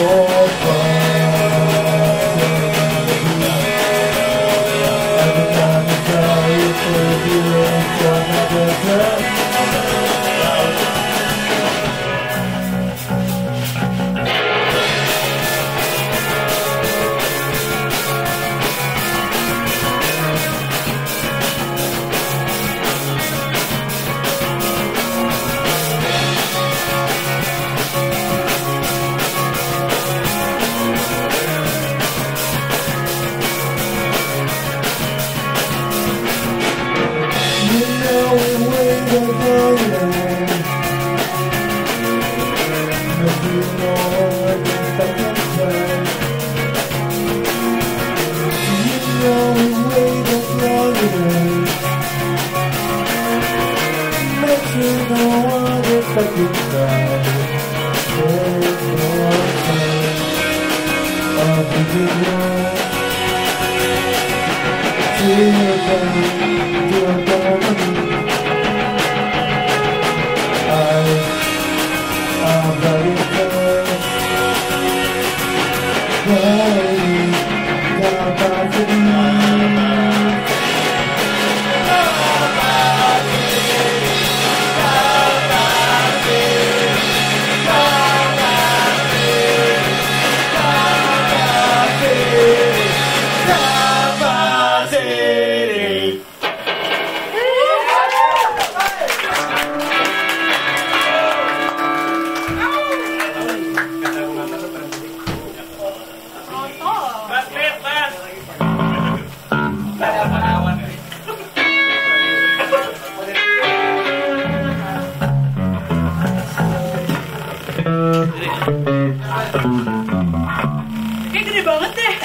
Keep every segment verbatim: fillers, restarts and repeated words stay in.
Kayak gede banget deh.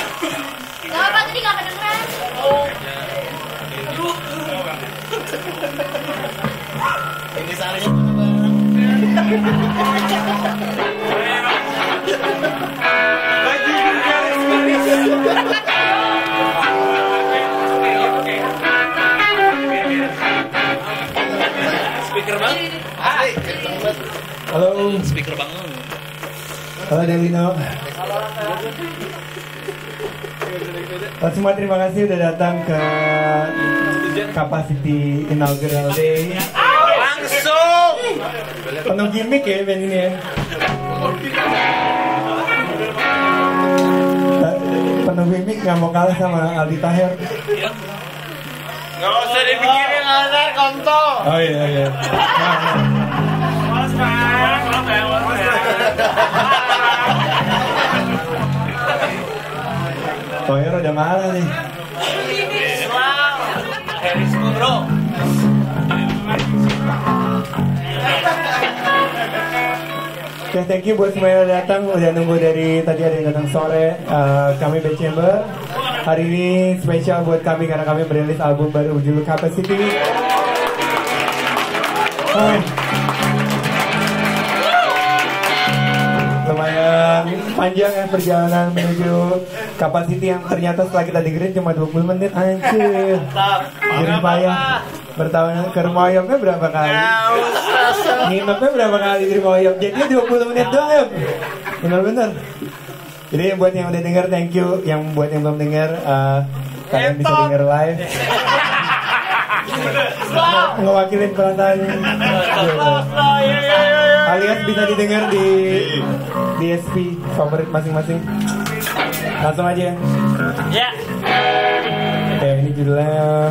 Gak apa tadi gak kedengeran. Ini salahnya bareng. Speaker banget. Halo. Speaker banget. Halo Delino. Halo semua, terima kasih udah datang ke Capacity Inaugural Day. Langsung. Penuh gimmick ya band ini ya. Penuh gimmick, gak mau kalah sama Aldi Taher. Gak usah dipikirin Azhar kontol. Oh iya iya. Nah, nah. Mas Bang, mas Bang, mas Bang. Toyer udah marah nih. Herismu bro. Oke, okay, thank you buat semua yang datang. Udah nunggu dari tadi, ada yang datang sore. Uh, kami Bad Chamber. Hari ini spesial buat kami karena kami merilis album baru berjudul Capacity. Oh. Lumayan panjang ya perjalanan menuju Capacity yang ternyata setelah kita dengerin cuma dua puluh menit. Anjir. Jadi payah. Bertahun ke rumah Oyoknya berapa kali? Nginepnya berapa kali di rumah Oyok? Jadi dua puluh menit doang ya. Bener-bener. Jadi buat yang udah denger, thank you. Yang buat yang belum denger, uh, kalian bisa denger live. Ngewakilin perasaan. Alias bisa didengar di D S P favorit masing-masing. Langsung aja. Ya. Oke, ini judulnya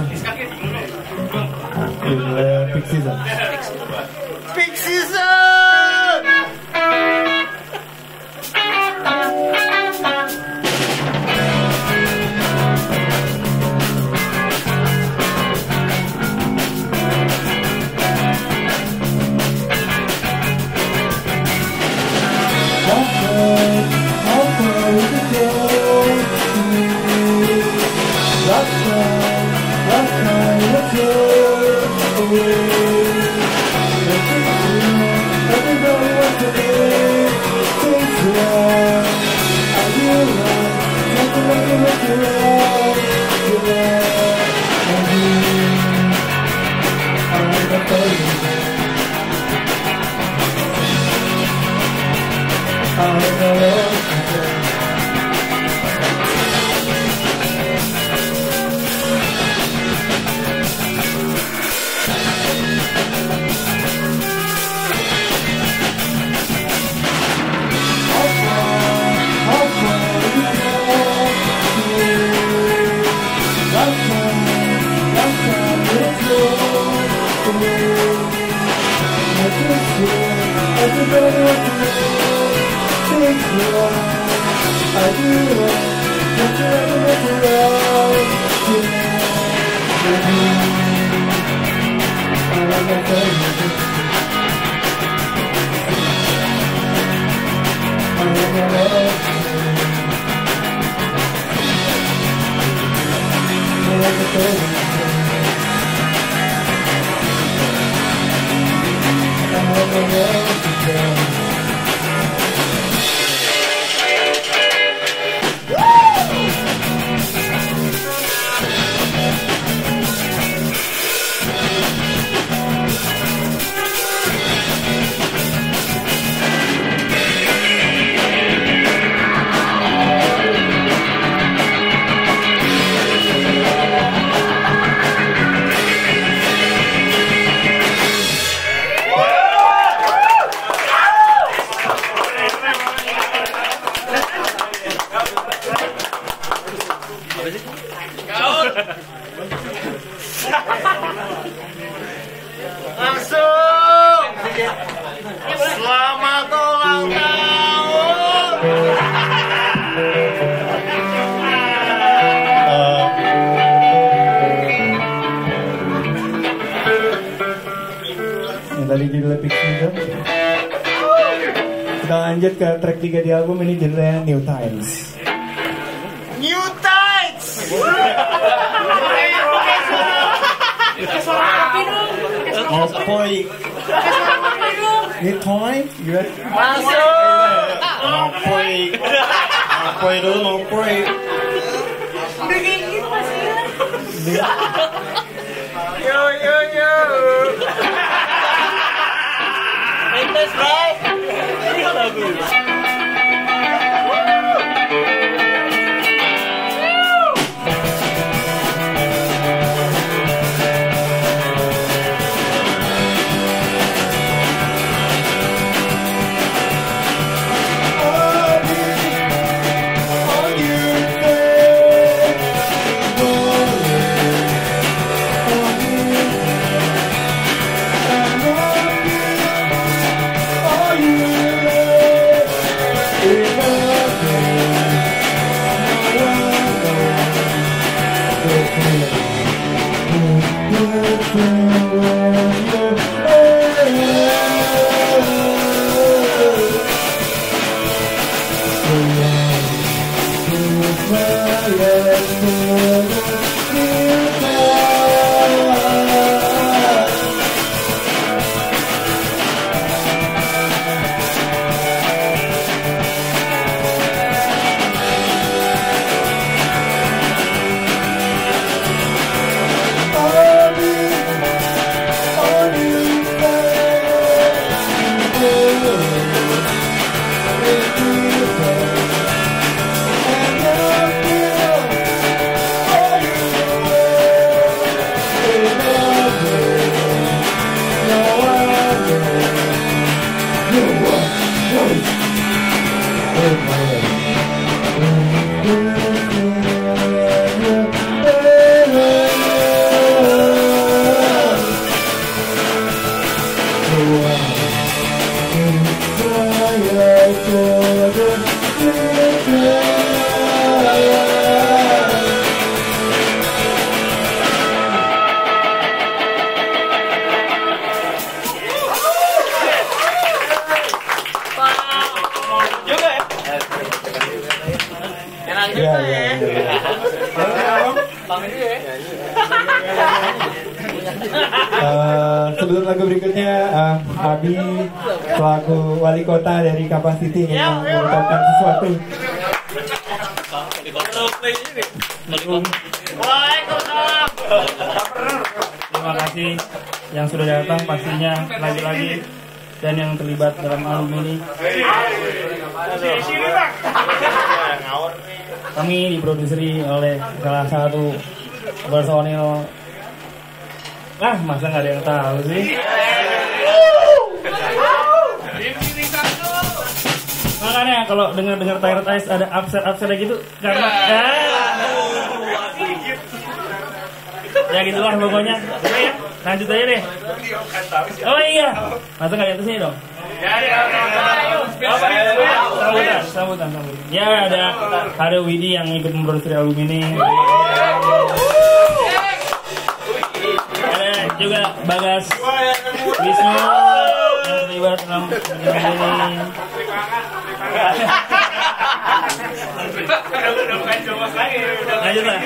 judulnya Peak Season. Peak Season. Oh, Langsung. Selamat ulang tahun. Yang tadi judulnya Pixie itu. Kita lanjut ke track tiga di album ini, judulnya New Times. New Tides. Mau poi. New Times, you ready? Masuk. Mau poi. Mau poi dulu, mau poi. Yo yo yo. Pintas bro. Ini lagu. Ya, ya, ya. Uh, sebelum lagu berikutnya, uh, Abi selaku wali kota dari Capacity yang mengucapkan sesuatu. Waalaikumsalam. Terima kasih yang sudah datang pastinya lagi-lagi dan yang terlibat dalam album ini. Kami diproduseri oleh salah satu personil. Ah, masa nggak ada yang tahu sih? Makanya kalau dengar-dengar Tired Eyes ada upset-upset gitu karena ya, ya gitulah pokoknya. Oke ya, lanjut aja deh. Oh iya, masa nggak ada sini dong? Sambutan, sambutan. sambutan sambutan. Ya ada ada Widi yang ikut memproduksi album ini. Ada juga Bagas Wisnu yang terlibat dalam ini. Lanjut lah.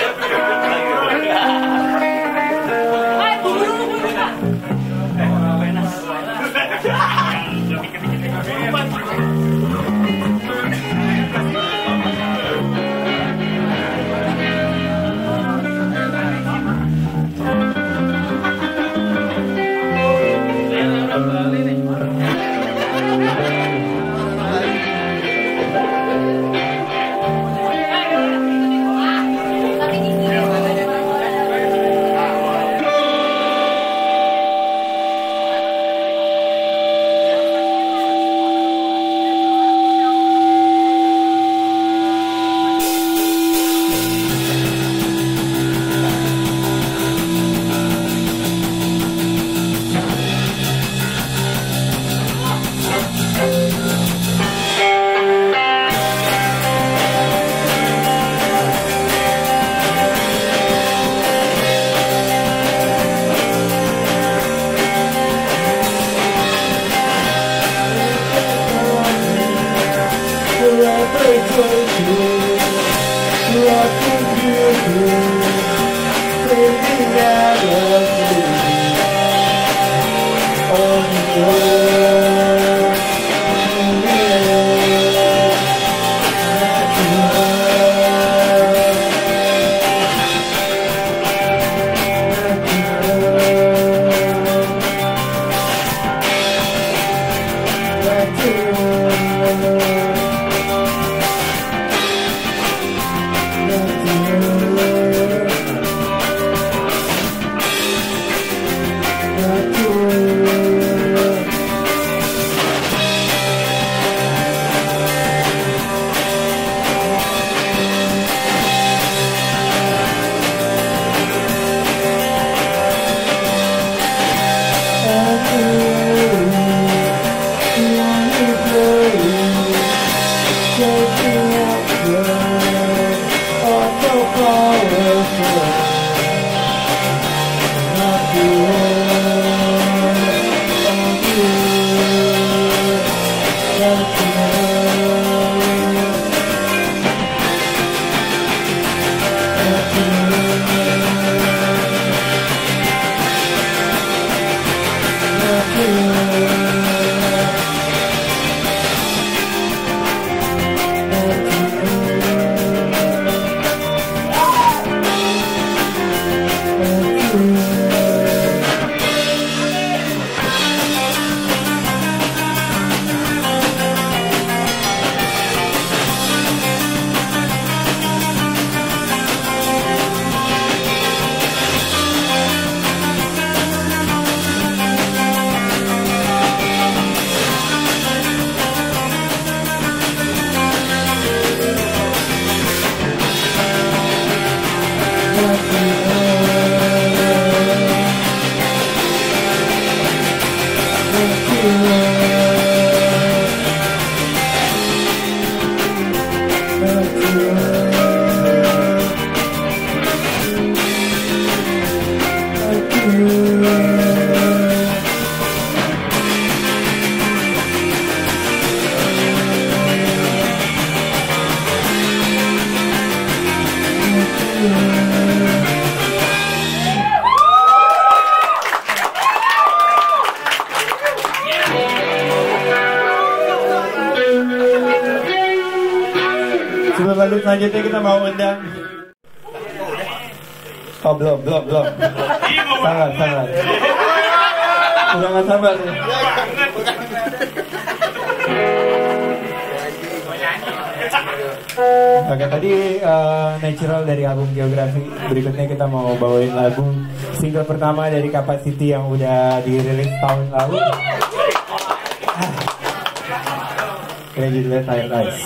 Sebelum lanjut selanjutnya kita mau undang. Oh belum, belum, belum. Sangat, sangat. Udah gak sabar nih. Oke, tadi uh, Natural dari album Geografi. Berikutnya kita mau bawain lagu single pertama dari Capacity yang udah dirilis tahun lalu. Ah. Ini judulnya Tired Eyes.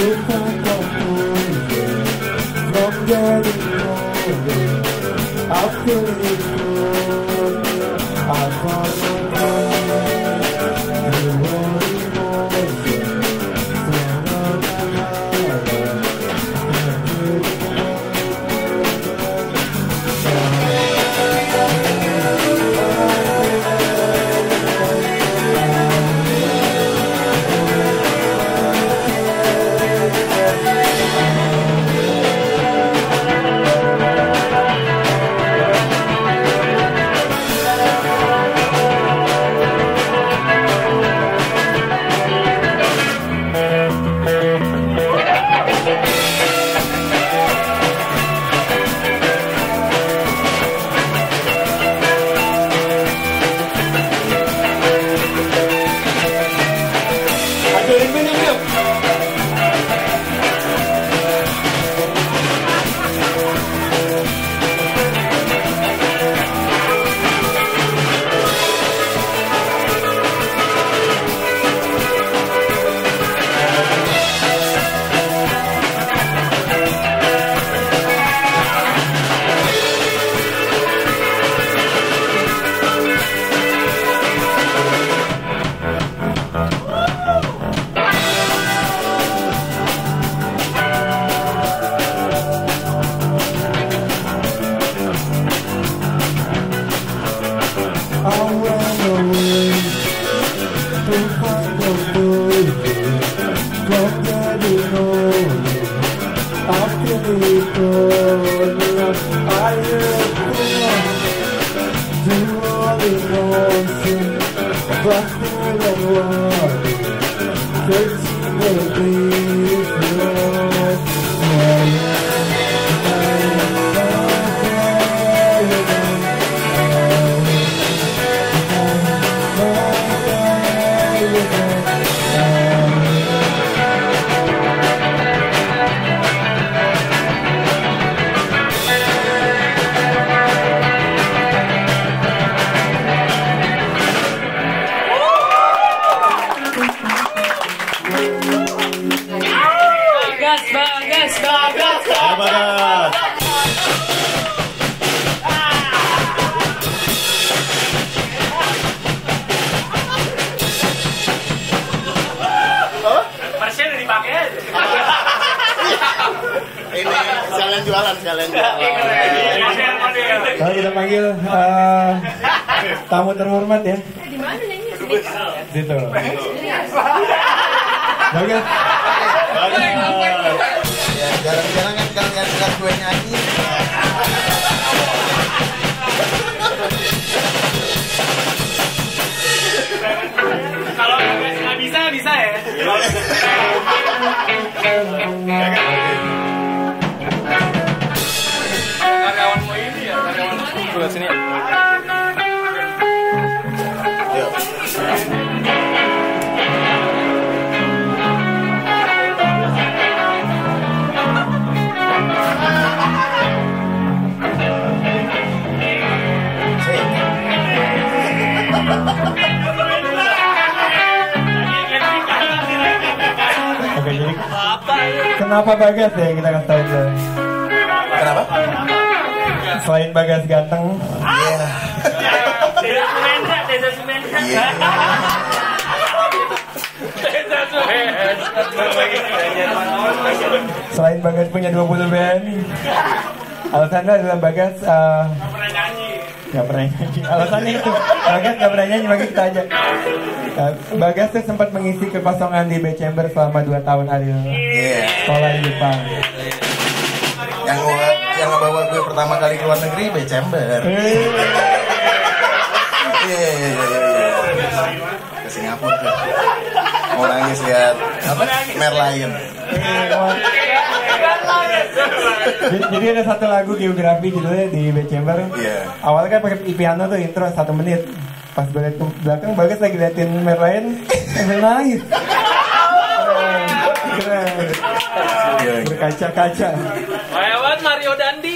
jualan sekalian jualan. Kalau kita panggil uh, tamu terhormat ya. Di mana nih? Situ. Bagus. Ya, jarang-jarang kan kalian lihat gue nyanyi. Kalau nggak bisa bisa ya. Karyawanmu ini ya, karyawanmu. Lihat sini. Oke, jadi kenapa Bagas ya kita kasih tahu dulu. Kenapa? Selain Bagas ganteng, Desa Sumendra, Desa Sumendra. Desa Sumendra. selain Bagas punya dua puluh band, alasannya adalah Bagas uh, Nggak pernah nyanyi. Gak pernah nyanyi. Alasannya itu Bagas gak pernah nyanyi, makanya kita aja. Nah, Bagas tuh sempat mengisi kekosongan di B Chamber selama dua tahun Adil. Iya. Sekolah di Jepang. Yang gua, yang ngebawa gue pertama kali ke luar negeri B Chamber. Eh, Iya iya iya iya. Ke Singapura tuh. Mau nangis lihat apa? Merlion. jadi, jadi ada satu lagu geografi judulnya di B Chamber. Iya. Awalnya kan pakai piano tuh intro satu menit. Pas balik ke belakang Bagas lagi liatin Merlion sambil nangis. Keren. Keren. Iya. Berkaca-kaca. Lewat Mario Dandi.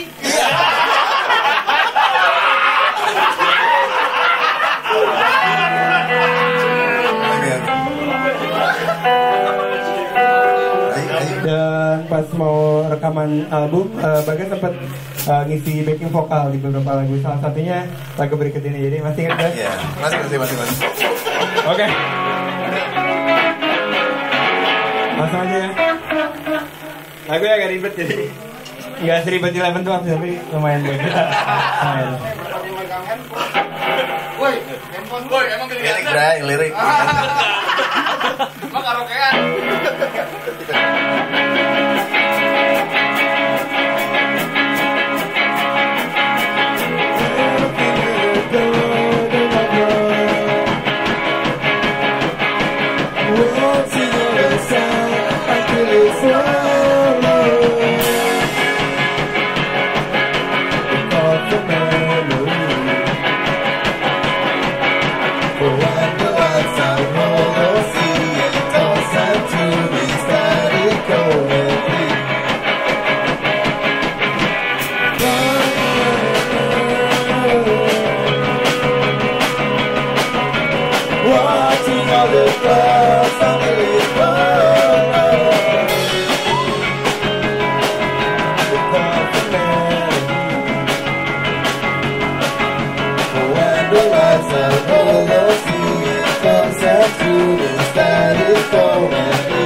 Ayo, ayo. Ya Dan pas mau rekaman album, uh, Bagas sempat uh, ngisi backing vokal di beberapa lagu. Salah satunya lagu berikut ini. Jadi masih ingat kan? Iya, masih masih masih masih. Oke. Langsung aja ya. Lagu agak ribet jadi nggak seribet di Eleven Twelve tapi lumayan buat kita. Lumayan. Woi, handphone woi, emang gini. Lirik, Bray, lirik. Emang karaokean. Watching all the stars under the stars, the perfect melody. When the lights are low, the sea comes out to the static comedy.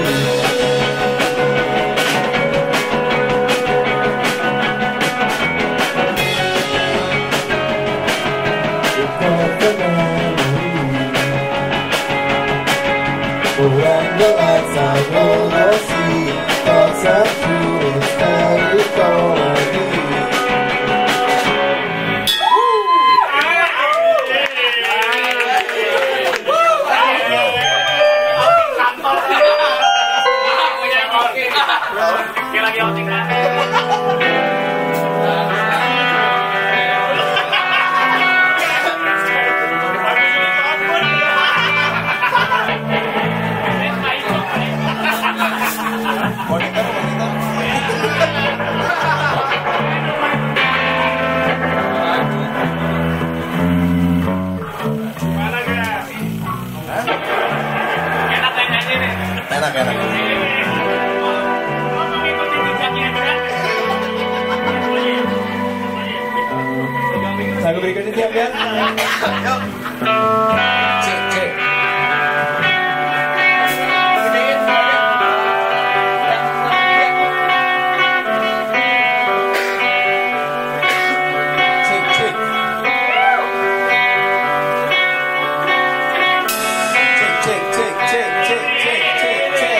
The perfect melody. When the lights are low, the sea comes out through the static comedy. Kayak lagi outing kan. Enak enak. Lagu berikutnya siap ya? Cek cek. Cek cek. Cek cek cek cek cek cek cek.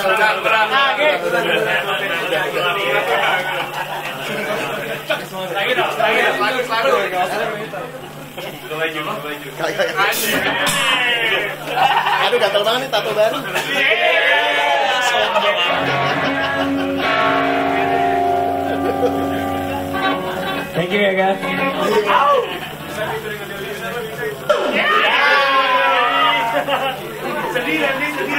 Lagi dong, lagi dong, bagus, bagus. Aduh, gatel banget nih tato baru. Thank you ya guys. Sedih nanti, sedih.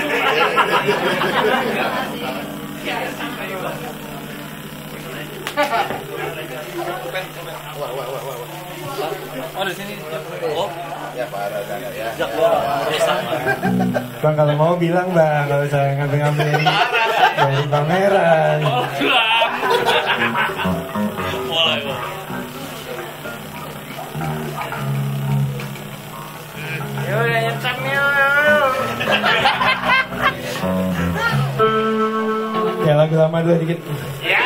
Wah, wah, wah, wah. Oh, di sini. Oh, ya parah kan ya. Bang kalau mau bilang bang, kalau saya ngambil-ngambil dari, dari pameran. oh, Bang. Mulai, Bang. Yo, ya nyetam yo. Ya lagu lama dulu dikit. Ya.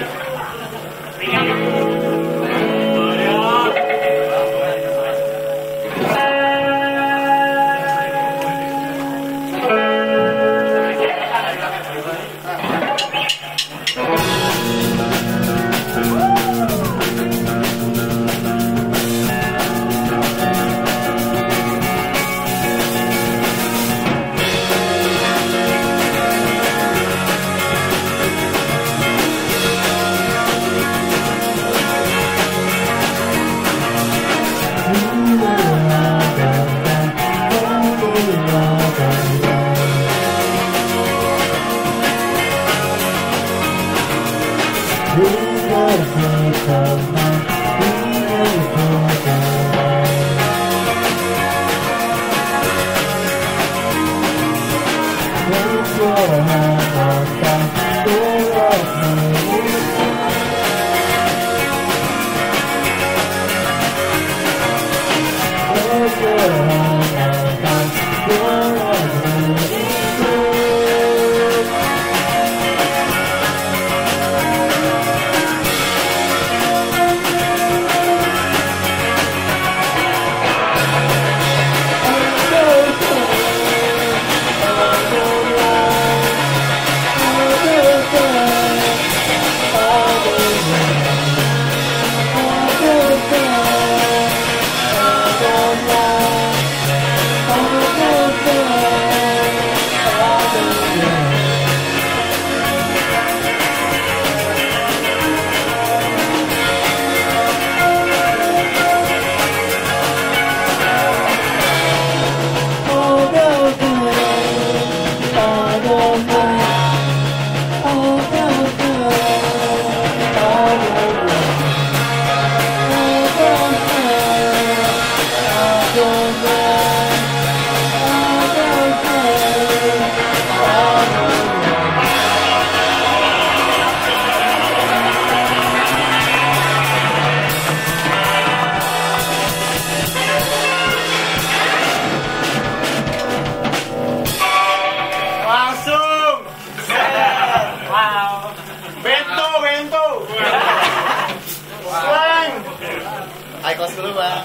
Kelas dulu bang.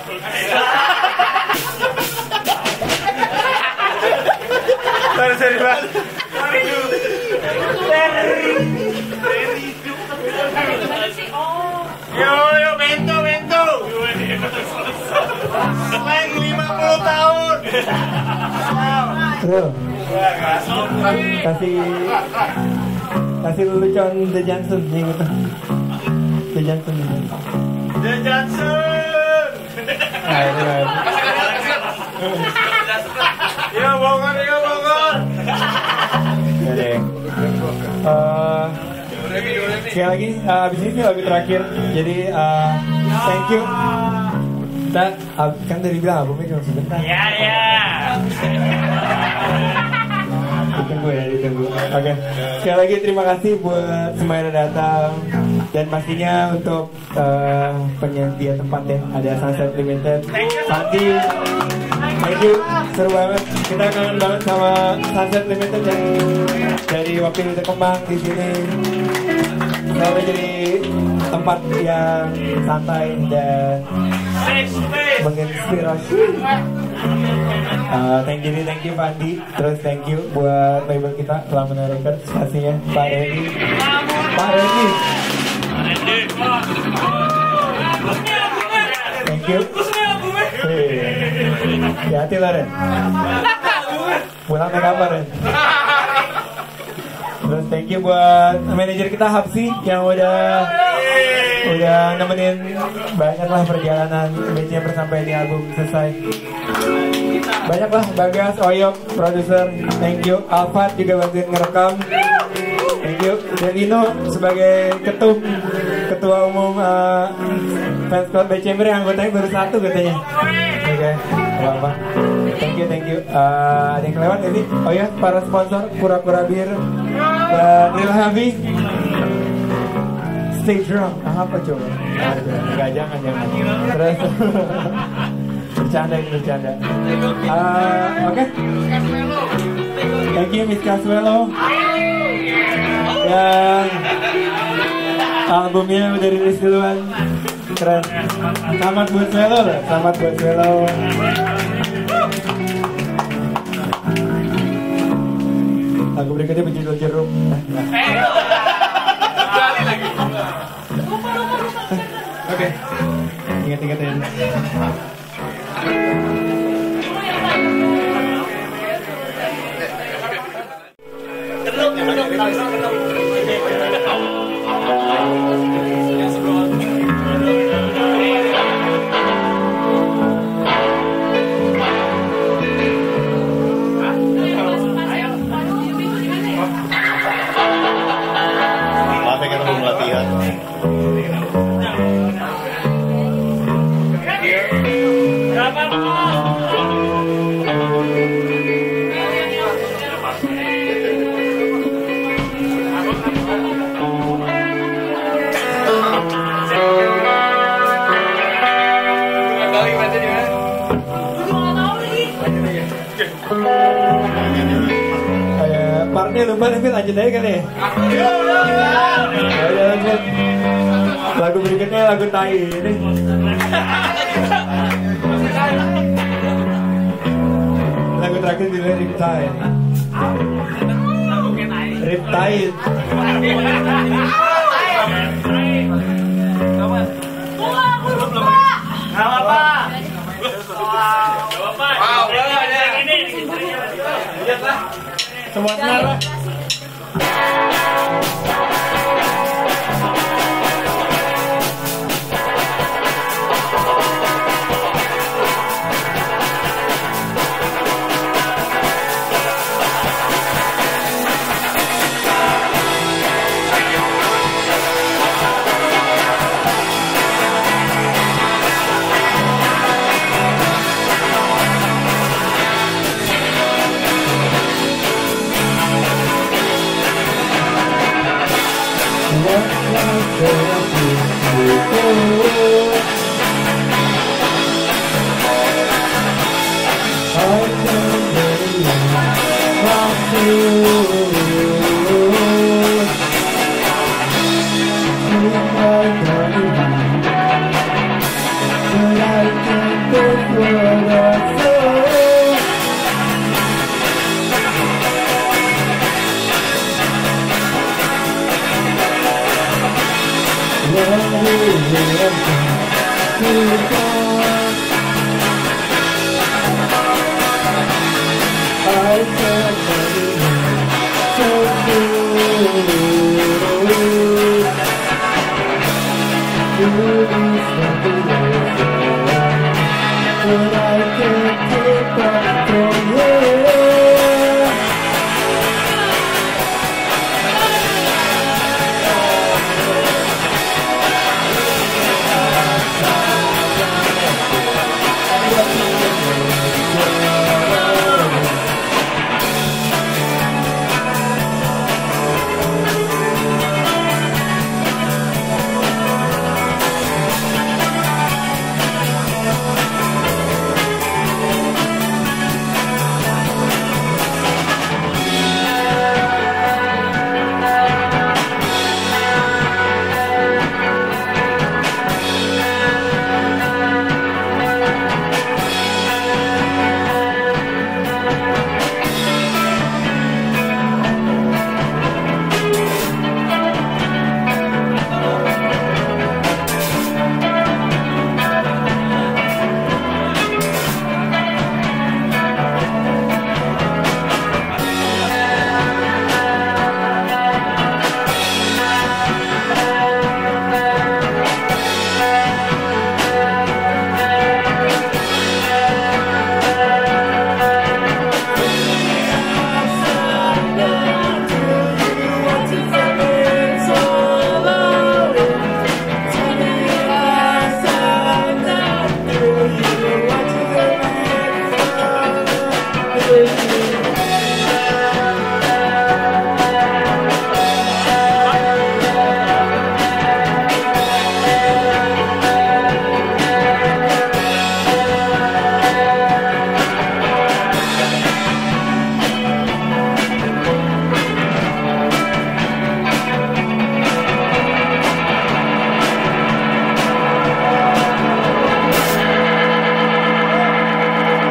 Sorry sorry bang. Yo yo bento bento. Slang lima puluh tahun. Bro, kasih kasih lelucon The Johnson nih gitu. The Johnson. The Johnson. Nah, itu kan. Yo Bogor, yo Bogor. Ya deh. Uh, sekali lagi, uh, abis ini lagu terakhir. Jadi, uh, thank you. Kita uh, kan tadi bilang albumnya cuma sebentar. Ya ya. Ditunggu ya, ditunggu. Oke. Okay. Sekali lagi terima kasih buat semua yang udah datang. Dan pastinya untuk uh, penyedia tempat ya, ada Sunset Limited. Santi, thank you, seru banget. Kita kangen banget sama Sunset Limited yang dari waktu itu kembang di sini. Selalu jadi tempat yang santai dan menginspirasi. Uh, thank you, thank you Pak Andi. Terus thank you buat label kita telah menaruhkan spasinya Pak Reni. Pak Reni. Thank you. Hati-hati lah Ren. Pulang ke kamar Ren. Terus thank you buat manajer kita Hapsi yang udah udah nemenin banyak lah perjalanan B C M sampai di album selesai. Banyak lah Bagas, Oyok, produser, thank you. Alfat juga bantuin ngerekam. Thank you. Dan Ino sebagai ketum ketua umum uh, fans club B C M yang anggotanya baru satu katanya. Oke, okay. Apa-apa. Thank you, thank you. Uh, ada yang kelewat ini? Oh ya, para sponsor Kura-Kura Bir dan Real Heavy. Stay drunk. Ah, apa coba? Enggak, jangan, jangan. Terus bercanda ini bercanda. Uh, Oke. Okay. Thank you Miss Casuelo. Yang albumnya udah rilis duluan. Keren. Selamat buat Swelo lah. Selamat buat Swelo. Lagu berikutnya berjudul Jeruk. Oke. Ingat-ingat ya. Partnya lupa nih, lanjut aja kali ya. Ayo lanjut. Lagu berikutnya lagu Tai ini. Lagu terakhir di Riptide. Riptide. Semua merah.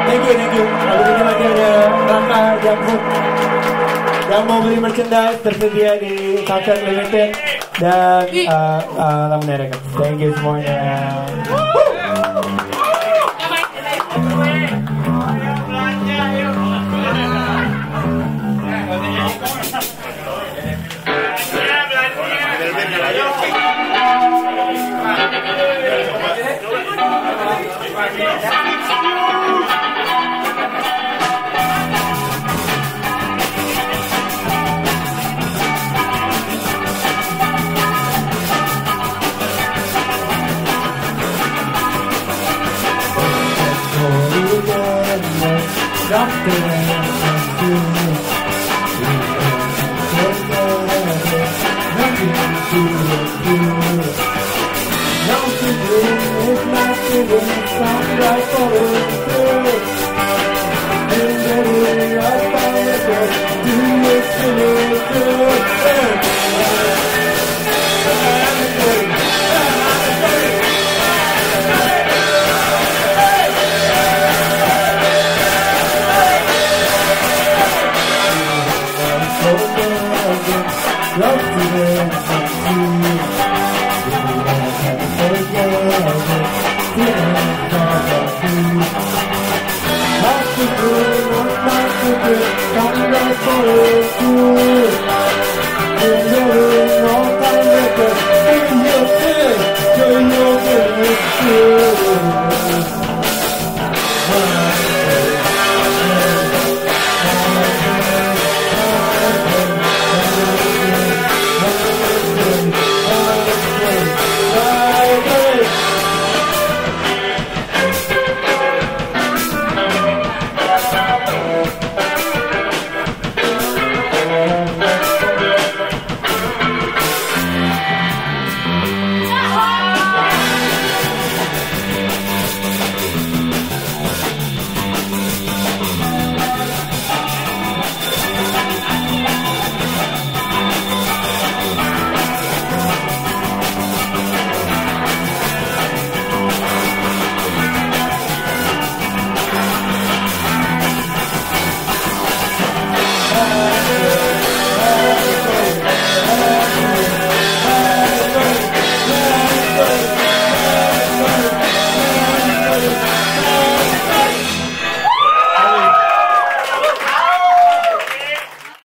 Thank you, thank you. Habis ini lagi ada Raka Jamhut yang mau beli merchandise tersedia di Culture Limited dan uh, uh, Lamune Records. Thank you semuanya. Come back for you.